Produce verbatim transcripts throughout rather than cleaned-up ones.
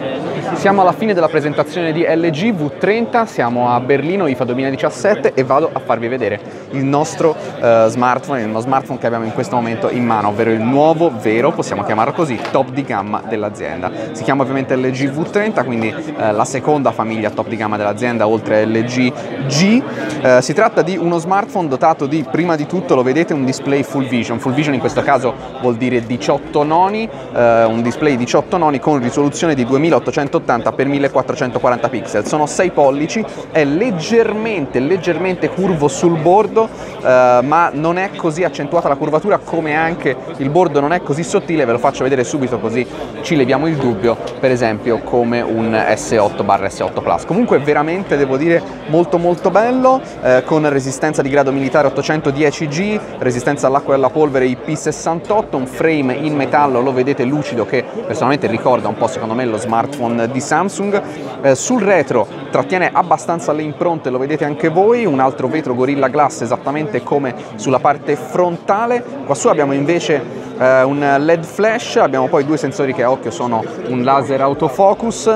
Siamo alla fine della presentazione di L G V trenta, siamo a Berlino I F A duemiladiciassette e vado a farvi vedere il nostro uh, smartphone, il smartphone che abbiamo in questo momento in mano, ovvero il nuovo, vero, possiamo chiamarlo così, top di gamma dell'azienda. Si chiama ovviamente L G V trenta, quindi uh, la seconda famiglia top di gamma dell'azienda oltre L G G. Uh, si tratta di uno smartphone dotato di, prima di tutto lo vedete, un display full vision. Full vision in questo caso vuol dire diciotto noni, uh, un display diciotto noni con risoluzione di duemilaottocentottanta per millequattrocentoquaranta pixel. Sono sei pollici, è leggermente, leggermente curvo sul bordo, uh, ma non è così accentuata la curvatura, come anche il bordo non è così sottile. Ve lo faccio vedere subito così ci leviamo il dubbio, per esempio come un S otto barra S otto Plus. Comunque veramente devo dire molto molto bello, eh, con resistenza di grado militare ottocentodieci G, resistenza all'acqua e alla polvere I P sessantotto, un frame in metallo, lo vedete, lucido, che personalmente ricorda un po' secondo me lo smartphone di Samsung. Eh, sul retro trattiene abbastanza le impronte, lo vedete anche voi, un altro vetro Gorilla Glass esattamente come sulla parte frontale. Qua su abbiamo invece eh, un L E D flash, abbiamo poi due sensori che a occhio sono un laser autofocus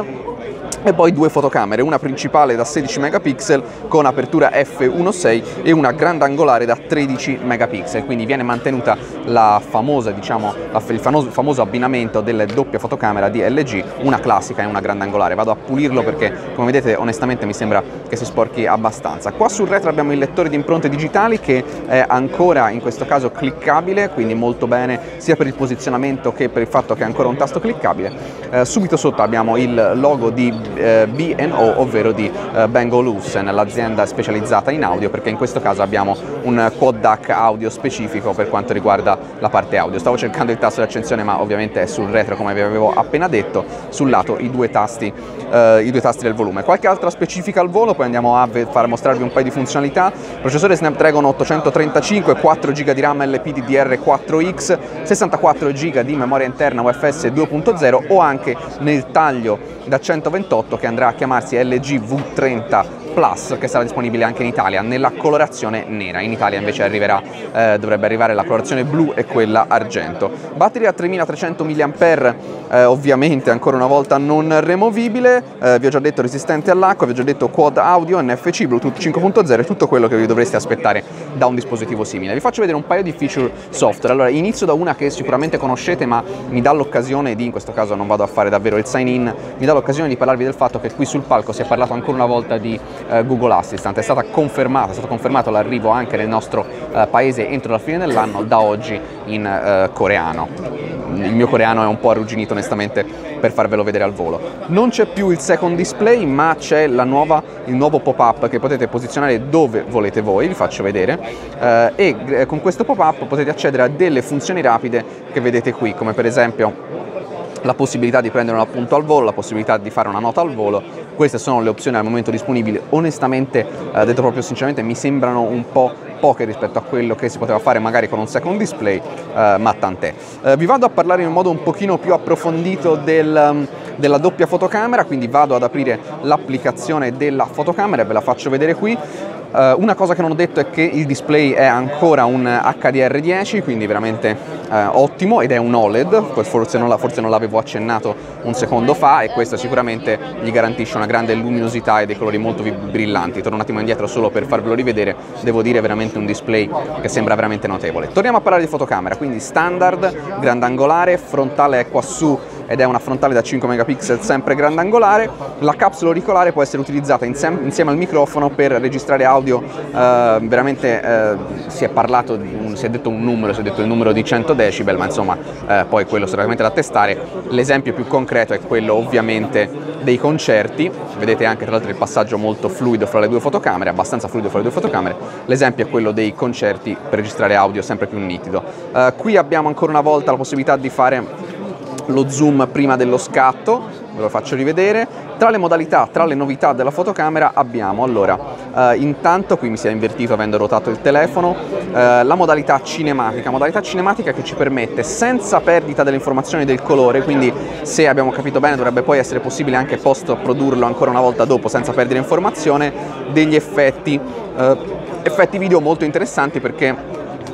e poi due fotocamere, una principale da sedici megapixel con apertura F uno punto sei e una grandangolare da tredici megapixel, quindi viene mantenuta la famosa, diciamo, il famoso, famoso abbinamento delle doppie fotocamera di L G, una classica e una grandangolare. Vado a pulirlo perché, come vedete, onestamente mi sembra che si sporchi abbastanza. Qua sul retro abbiamo il lettore di impronte digitali che è ancora in questo caso cliccabile, quindi molto bene sia per il posizionamento che per il fatto che è ancora un tasto cliccabile. Eh, subito sotto abbiamo il logo di B and O, ovvero di uh, Bang & Olufsen, l'azienda specializzata in audio, perché in questo caso abbiamo un quad D A C audio specifico per quanto riguarda la parte audio. Stavo cercando il tasto di accensione, ma ovviamente è sul retro, come vi avevo appena detto. Sul lato i due tasti, uh, i due tasti del volume. Qualche altra specifica al volo, poi andiamo a far mostrarvi un paio di funzionalità. Processore Snapdragon ottocentotrentacinque, quattro giga di RAM L P D D R quattro X, sessantaquattro giga di memoria interna U F S due punto zero, o anche nel taglio da centoventotto che andrà a chiamarsi L G V trenta Plus, che sarà disponibile anche in Italia nella colorazione nera. In Italia invece arriverà, eh, dovrebbe arrivare la colorazione blu e quella argento. Batteria tremilatrecento milliampere ora, eh, ovviamente ancora una volta non removibile, eh, vi ho già detto resistente all'acqua, vi ho già detto quad audio, N F C, Bluetooth cinque punto zero e tutto quello che vi dovreste aspettare da un dispositivo simile. Vi faccio vedere un paio di feature software. Allora, inizio da una che sicuramente conoscete, ma mi dà l'occasione di, in questo caso non vado a fare davvero il sign in, mi dà l'occasione di parlarvi del fatto che qui sul palco si è parlato ancora una volta di eh, Google Assistant. È stata confermata, è stato confermato l'arrivo anche nel nostro eh, paese entro la fine dell'anno, da oggi in eh, coreano. Il mio coreano è un po' arrugginito onestamente per farvelo vedere al volo. Non c'è più il second display, ma c'è la nuova, il nuovo pop-up che potete posizionare dove volete voi, vi faccio vedere, eh, e eh, con questo pop-up potete accedere a delle funzioni rapide che vedete qui, come per esempio la possibilità di prendere un appunto al volo, la possibilità di fare una nota al volo. Queste sono le opzioni al momento disponibili. Onestamente, eh, detto proprio sinceramente, mi sembrano un po' poche rispetto a quello che si poteva fare magari con un second display, eh, ma tant'è. Eh, vi vado a parlare in un modo un pochino più approfondito del, um, della doppia fotocamera, quindi vado ad aprire l'applicazione della fotocamera e ve la faccio vedere qui. Uh, una cosa che non ho detto è che il display è ancora un H D R dieci, quindi veramente uh, ottimo, ed è un O L E D, forse non, la, forse non l'avevo accennato un secondo fa, e questo sicuramente gli garantisce una grande luminosità e dei colori molto brillanti. Torno un attimo indietro solo per farvelo rivedere, devo dire veramente un display che sembra veramente notevole. Torniamo a parlare di fotocamera, quindi standard, grandangolare, frontale è qua su ed è una frontale da cinque megapixel sempre grandangolare. La capsula auricolare può essere utilizzata insieme, insieme al microfono per registrare audio, eh, veramente eh, si è parlato di un, si è detto un numero, si è detto il numero di cento decibel, ma insomma eh, poi quello sicuramente da testare. L'esempio più concreto è quello ovviamente dei concerti, vedete anche tra l'altro il passaggio molto fluido fra le due fotocamere, abbastanza fluido fra le due fotocamere. L'esempio è quello dei concerti per registrare audio sempre più nitido. Eh, qui abbiamo ancora una volta la possibilità di fare lo zoom prima dello scatto, ve lo faccio rivedere. Tra le modalità, tra le novità della fotocamera abbiamo, allora, eh, intanto qui mi si è invertito avendo rotato il telefono, eh, la modalità cinematica, modalità cinematica che ci permette, senza perdita delle informazioni del colore, quindi se abbiamo capito bene dovrebbe poi essere possibile anche post produrlo ancora una volta dopo senza perdere informazione, degli effetti, eh, effetti video molto interessanti, perché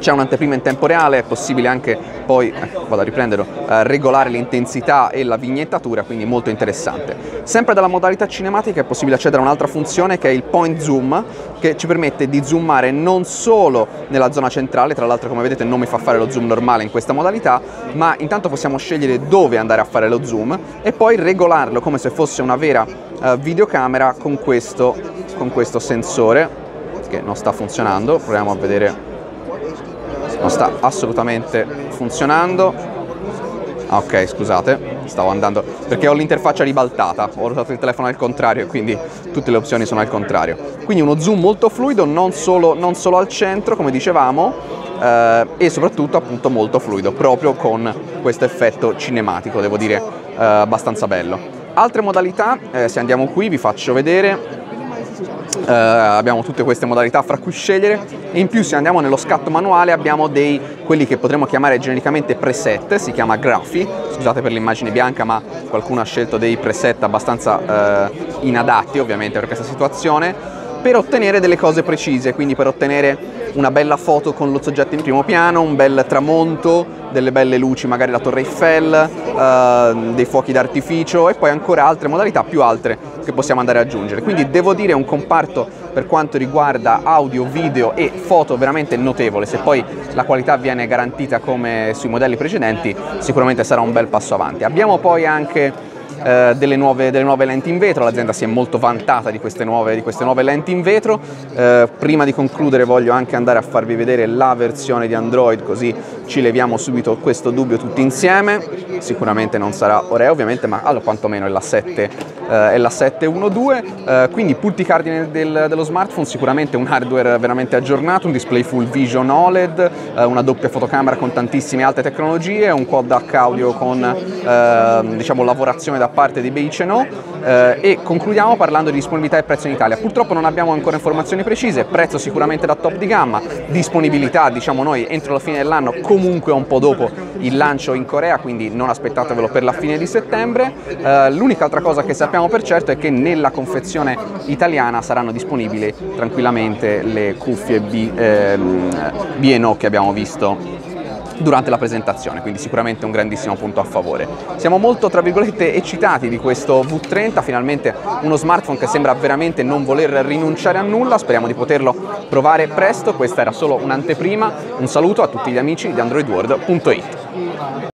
C'è un'anteprima in tempo reale, è possibile anche poi, eh, vado a riprenderlo, eh, regolare l'intensità e la vignettatura, quindi molto interessante. Sempre dalla modalità cinematica è possibile accedere a un'altra funzione che è il point zoom, che ci permette di zoomare non solo nella zona centrale, tra l'altro come vedete non mi fa fare lo zoom normale in questa modalità, ma intanto possiamo scegliere dove andare a fare lo zoom e poi regolarlo come se fosse una vera eh, videocamera con questo, con questo sensore che non sta funzionando. Proviamo a vedere. Non sta assolutamente funzionando. Ah, ok, scusate, stavo andando perché ho l'interfaccia ribaltata, ho usato il telefono al contrario e quindi tutte le opzioni sono al contrario. Quindi uno zoom molto fluido, non solo, non solo al centro come dicevamo, eh, e soprattutto appunto molto fluido, proprio con questo effetto cinematico, devo dire eh, abbastanza bello. Altre modalità, eh, se andiamo qui vi faccio vedere. Uh, abbiamo tutte queste modalità fra cui scegliere e in più se andiamo nello scatto manuale abbiamo dei quelli che potremmo chiamare genericamente preset, si chiama graphi, scusate per l'immagine bianca ma qualcuno ha scelto dei preset abbastanza uh, inadatti ovviamente per questa situazione, per ottenere delle cose precise, quindi per ottenere una bella foto con lo soggetto in primo piano, un bel tramonto, delle belle luci, magari la Torre Eiffel, uh, dei fuochi d'artificio e poi ancora altre modalità più altre che possiamo andare ad aggiungere. Quindi devo dire un comparto per quanto riguarda audio, video e foto veramente notevole. Se poi la qualità viene garantita come sui modelli precedenti, sicuramente sarà un bel passo avanti. Abbiamo poi anche Eh, delle, nuove, delle nuove lenti in vetro, l'azienda si è molto vantata di queste nuove, di queste nuove lenti in vetro. Eh, prima di concludere voglio anche andare a farvi vedere la versione di Android, così ci leviamo subito questo dubbio tutti insieme. Sicuramente non sarà Oreo ovviamente, ma allora, quantomeno è la sette, eh, è la sette uno due, eh, quindi punti cardine del, dello smartphone, sicuramente un hardware veramente aggiornato, un display full vision O L E D, eh, una doppia fotocamera con tantissime alte tecnologie, un quad D A C audio con eh, diciamo lavorazione da parte di Bei Cheno, eh, e concludiamo parlando di disponibilità e prezzo in Italia. Purtroppo non abbiamo ancora informazioni precise, prezzo sicuramente da top di gamma, disponibilità diciamo noi entro la fine dell'anno, comunque un po' dopo il lancio in Corea, quindi non aspettatevelo per la fine di settembre. Eh, l'unica altra cosa che sappiamo per certo è che nella confezione italiana saranno disponibili tranquillamente le cuffie B, ehm, B and O che abbiamo visto durante la presentazione, quindi sicuramente un grandissimo punto a favore. Siamo molto, tra virgolette, eccitati di questo V trenta, finalmente uno smartphone che sembra veramente non voler rinunciare a nulla, speriamo di poterlo provare presto. Questa era solo un'anteprima, un saluto a tutti gli amici di android world punto it.